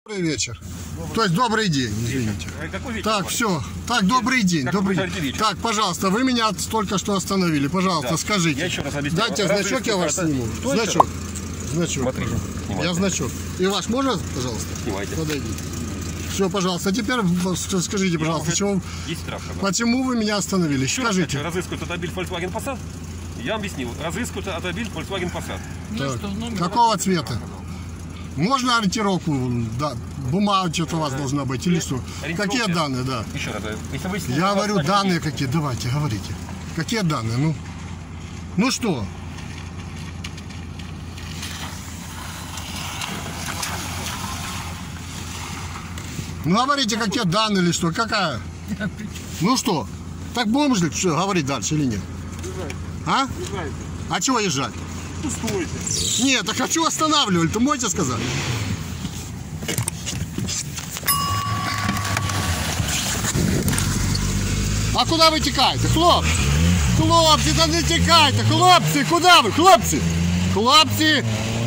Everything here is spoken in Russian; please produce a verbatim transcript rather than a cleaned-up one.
Добрый вечер. Добрый. То есть добрый день, извините. Какой вечер? Так, все. Так, добрый день. Как добрый вы день. Так, пожалуйста, вы меня только что остановили. Пожалуйста, да. скажите. Я еще раз объясняю. Дайте значок, я ваш сниму. Что значок. Значок. Смотрите. Я значок. И ваш можно, пожалуйста? Снимайте. Подойдите. Все, пожалуйста. А теперь скажите, пожалуйста, чего, почему вы меня остановили? Еще скажите. Раз, разыскивают автомобиль Volkswagen Passat. Я вам объяснил. Разыскивают автомобиль Volkswagen Passat. Так. Какого цвета? Можно ориентировку, да, бумага что-то у вас должна быть или что? Какие данные, да? Еще раз, если вы снимете, я говорю, данные какие, давайте, говорите. Какие данные, ну? Ну что? Ну говорите, какие данные или что, какая? Ну что? Так будем же что, говорить дальше или нет? А? А чего езжать? Стойте. Нет, так хочу останавливать, ты можете сказать? А куда вы текаете, хлопцы? Хлопцы, да не текайте, хлопцы, куда вы, хлопцы? Хлопцы,